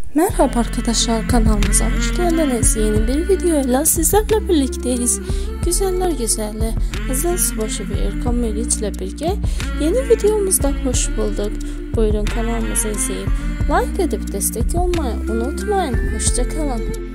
Merhaba arkadaşlar, kanalımıza hoş geldiniz. Yeni bir videoyla sizlerle birlikteyiz. Güzeller güzeli Hazal, Subaşi ve Erkan Meriç ile birlikte yeni videomuzda hoş bulduk. Buyurun kanalımızı izleyip like edip destek olmayı unutmayın. Hoşça kalın.